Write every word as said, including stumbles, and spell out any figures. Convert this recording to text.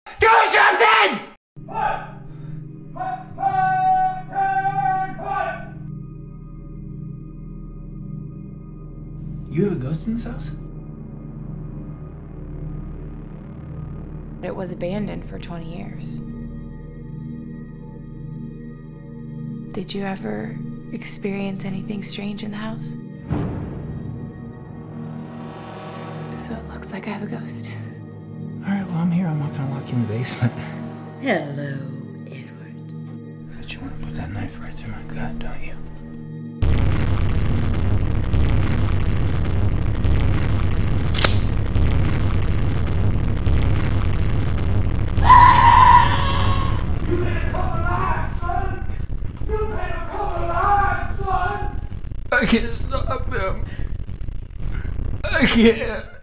Do something! You have a ghost in this house? It was abandoned for twenty years. Did you ever experience anything strange in the house? So it looks like I have a ghost. All right, well, I'm here. I'm not gonna lock you in the basement. Hello, Edward. But you want to put that knife right through my gut, don't you? You made a couple lives, son! You made a couple lives, son! I can't stop him. I can't.